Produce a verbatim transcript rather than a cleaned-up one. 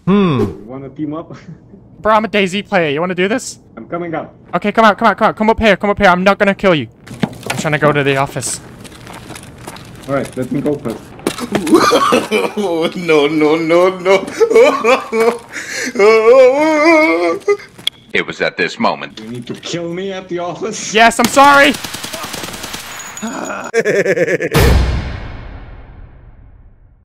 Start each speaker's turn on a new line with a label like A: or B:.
A: Hmm.
B: You wanna team up?
A: Bro, I'm a DayZ player. You wanna do this?
B: I'm coming up.
A: Okay, come out, come out, come out. Come up here, come up here. I'm not gonna kill you. I'm trying to go to the office.
B: Alright, let me go first.
C: No, no, no, no. It was at this moment.
B: You need to kill me at the office?
A: Yes, I'm sorry!